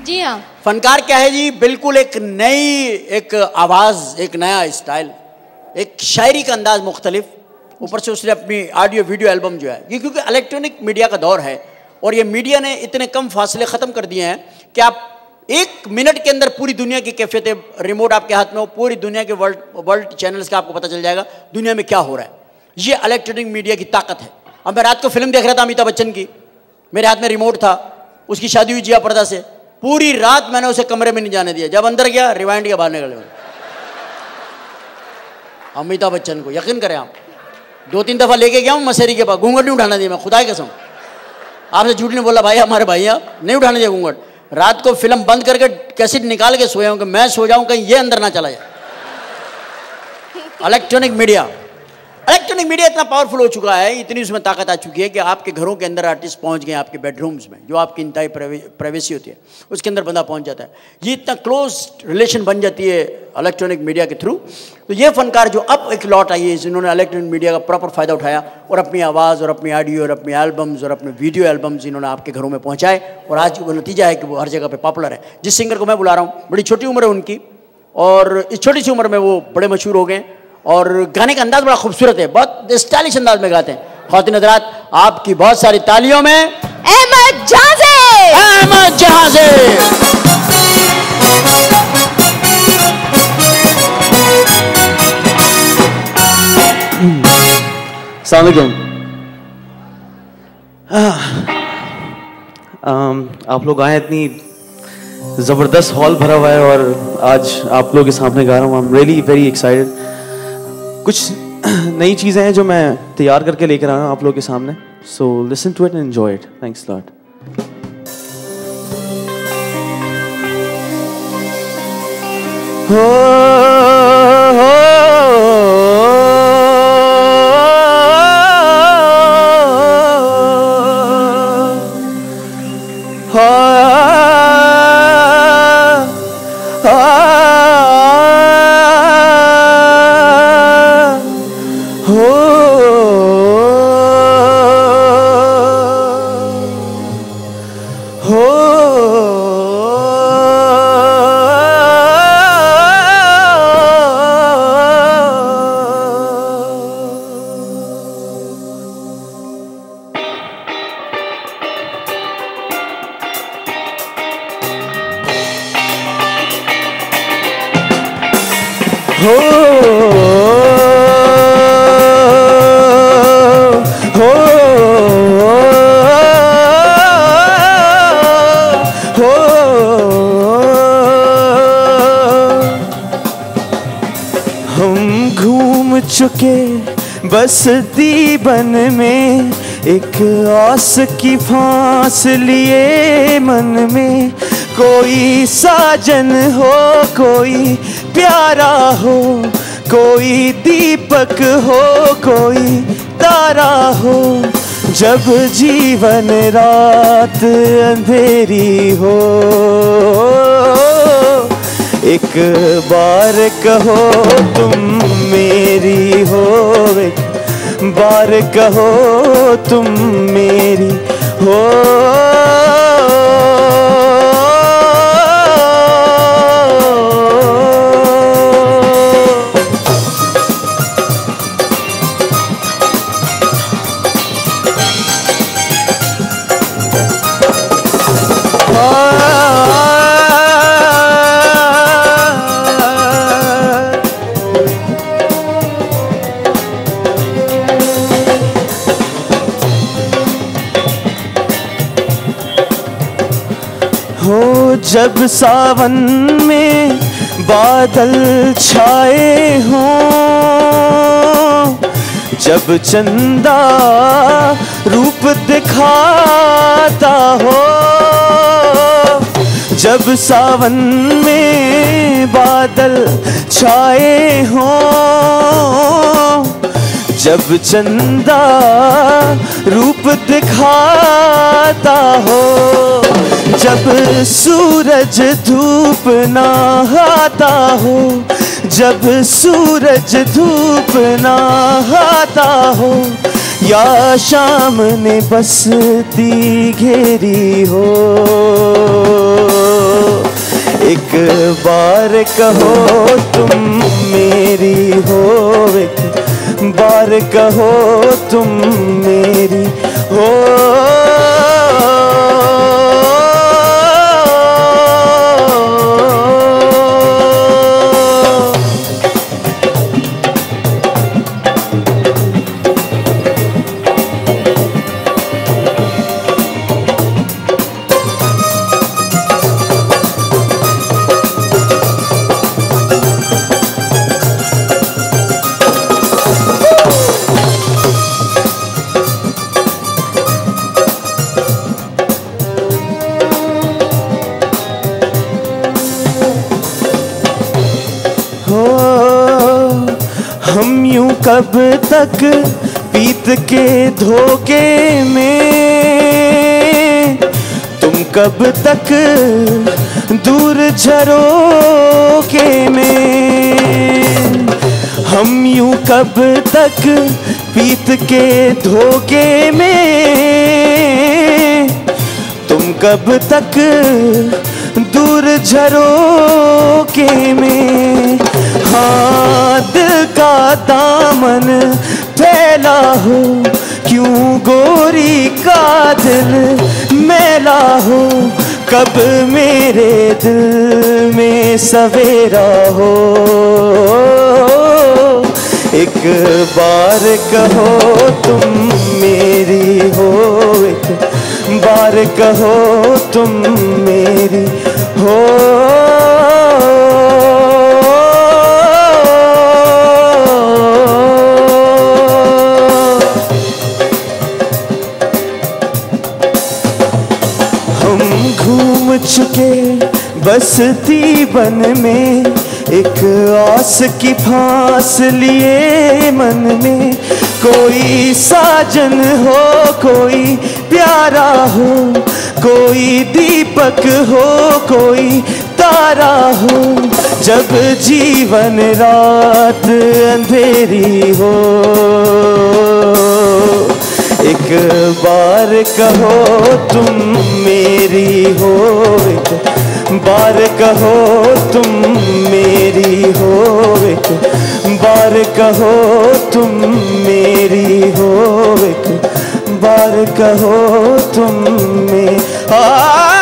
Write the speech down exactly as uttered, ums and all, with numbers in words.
जी हाँ। फनकार क्या है जी? बिल्कुल एक नई एक आवाज, एक नया स्टाइल, एक शायरी का अंदाज मुख्तलिफ, ऊपर से उसने अपनी ऑडियो वीडियो एल्बम जो है, ये क्योंकि इलेक्ट्रॉनिक मीडिया का दौर है और ये मीडिया ने इतने कम फासले ख़त्म कर दिए हैं कि आप एक मिनट के अंदर पूरी दुनिया की कैफियतें, रिमोट आपके हाथ में हो, पूरी दुनिया के वर्ल्ड वर्ल्ड चैनल्स का आपको पता चल जाएगा दुनिया में क्या हो रहा है। ये इलेक्ट्रॉनिक मीडिया की ताकत है। अब मैं रात को फिल्म देख रहा था अमिताभ बच्चन की, मेरे हाथ में रिमोट था, उसकी शादी हुई जिया पर्दा से, पूरी रात मैंने उसे कमरे में नहीं जाने दिया, जब अंदर गया रिवाइंड के बाहर निकल गए। अमिताभ बच्चन को यकीन करें आप, दो तीन दफा लेके गया हूँ मसेरी के पास, घूंघट नहीं उठाना दिया मैं, खुदा की कसम, आपसे झूठ नहीं बोला भाई, हमारे भाई आप नहीं उठाने दिया घूंघट। रात को फिल्म बंद करके कैसेट निकाल के सोया हूँ कि मैं सो जाऊं कहीं ये अंदर ना चला जाए। इलेक्ट्रॉनिक मीडिया इलेक्ट्रॉनिक मीडिया इतना पावरफुल हो चुका है, इतनी उसमें ताकत आ चुकी है कि आपके घरों के अंदर आर्टिस्ट पहुंच गए, आपके बेडरूम्स में जो आपकी इंतहाई प्राइवेसी होती है उसके अंदर बंदा पहुंच जाता है। ये इतना क्लोज रिलेशन बन जाती है इलेक्ट्रॉनिक मीडिया के थ्रू। तो ये फनकार जो अब एक लौट आई है, जिन्होंने इलेक्ट्रॉनिक मीडिया का प्रॉपर फ़ायदा उठाया और अपनी आवाज़ और अपनी ऑडियो और अपनी एल्बम्स और अपने वीडियो एल्बम्स इन्होंने आपके घरों में पहुँचाए और आज वो नतीजा है कि वो हर जगह पर पॉपुलर है। जिस सिंगर को मैं बुला रहा हूँ, बड़ी छोटी उम्र है उनकी और इस छोटी सी उम्र में वो बड़े मशहूर हो गए और गाने का अंदाज बड़ा खूबसूरत है, बहुत स्टाइलिश अंदाज में गाते हैं। ख़वातीन हज़रात, आपकी बहुत सारी तालियों में अहमद जहाज़े। अहमद जहाज़े। अस्सलाम वालेकुम। आप लोग आए, इतनी ज़बरदस्त हॉल भरा हुआ है और आज आप लोग के सामने गा रहा हूँ। I am really very excited. कुछ नई चीज़ें हैं जो मैं तैयार करके लेकर आया हूँ आप लोग के सामने, so listen to it and enjoy it. Thanks lot. हो हो चुके बस्ती बन में, एक आस की फांस लिए मन में। कोई साजन हो, कोई प्यारा हो, कोई दीपक हो, कोई तारा हो। जब जीवन रात अंधेरी हो, एक बार कहो तुम मेरी हो, एक बार कहो तुम मेरी हो। जब सावन में बादल छाए हों, जब चंदा रूप दिखाता हो, जब सावन में बादल छाए हों, जब चंदा रूप दिखाता हो, जब सूरज धूप नहाता हो, जब सूरज धूप नहाता हो, या शाम ने बसती घेरी हो, एक बार कहो तुम मेरी हो, एक बार कहो तुम मेरी हो। हम यूं कब तक पीत के धोखे में, तुम कब तक दूर झरोखे में। हम यूं कब तक पीत के धोखे में, तुम कब तक दूर झरोखे में। हाँ दिल का दामन फैला हो, क्यों गोरी का दिल मैला हो। कब मेरे दिल में सवेरा हो, एक बार कहो तुम मेरी हो, एक बार कहो तुम मेरी हो। हम घूम चुके बसती बन में, एक आस की फांस लिए मन में। कोई साजन हो, कोई प्यारा हो, कोई दीपक हो, कोई तारा हो। जब जीवन रात अंधेरी हो, एक बार कहो तुम मेरी हो, एक बार कहो तुम मेरी हो, एक बार कहो तुम मेरी हो, एक बार कहो तुम में आ